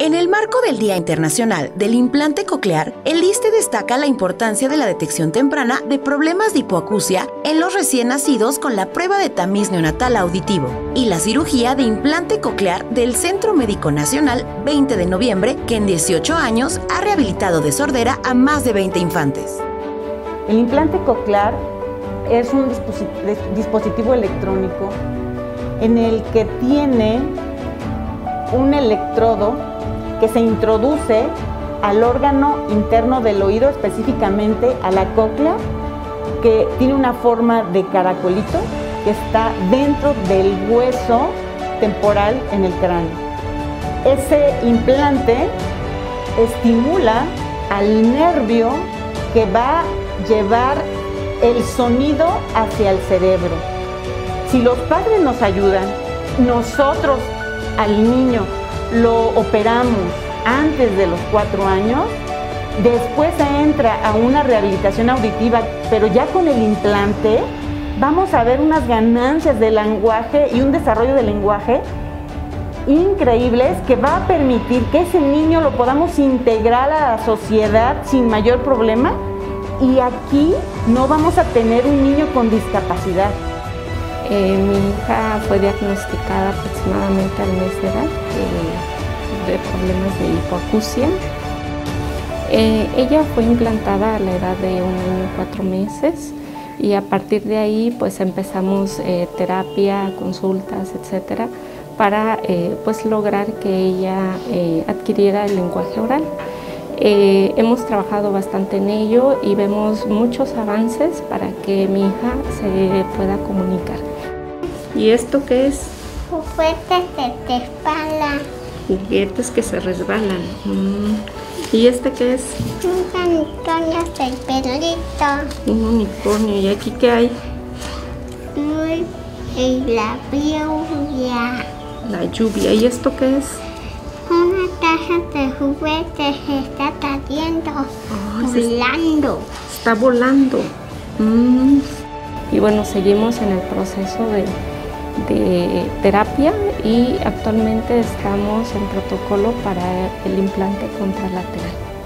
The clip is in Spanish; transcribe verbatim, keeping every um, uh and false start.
En el marco del Día Internacional del Implante Coclear, el ISSSTE destaca la importancia de la detección temprana de problemas de hipoacusia en los recién nacidos con la prueba de tamiz neonatal auditivo y la cirugía de implante coclear del Centro Médico Nacional veinte de noviembre, que en dieciocho años ha rehabilitado de sordera a más de veinte infantes. El implante coclear es un dispositivo electrónico en el que tiene un electrodo que se introduce al órgano interno del oído, específicamente a la cóclea, que tiene una forma de caracolito que está dentro del hueso temporal en el cráneo. Ese implante estimula al nervio que va a llevar el sonido hacia el cerebro. Si los padres nos ayudan, nosotros al niño lo operamos antes de los cuatro años, después se entra a una rehabilitación auditiva, pero ya con el implante vamos a ver unas ganancias de lenguaje y un desarrollo del lenguaje increíbles que va a permitir que ese niño lo podamos integrar a la sociedad sin mayor problema, y aquí no vamos a tener un niño con discapacidad. Eh, mi hija fue diagnosticada aproximadamente al mes de edad eh, de problemas de hipoacusia. Eh, ella fue implantada a la edad de un año y cuatro meses y a partir de ahí pues empezamos eh, terapia, consultas, etcétera, para eh, pues lograr que ella eh, adquiriera el lenguaje oral. Eh, hemos trabajado bastante en ello y vemos muchos avances para que mi hija se pueda comunicar. ¿Y esto qué es? Juguetes que te resbalan. Juguetes que se resbalan. Mm. ¿Y este qué es? Un unicornio del perrito. Un unicornio. ¿Y aquí qué hay? Y la lluvia. La lluvia. ¿Y esto qué es? Una caja de juguetes está cayendo, oh, volando. Está volando. Mm. Y bueno, seguimos en el proceso de, de terapia y actualmente estamos en protocolo para el implante contralateral.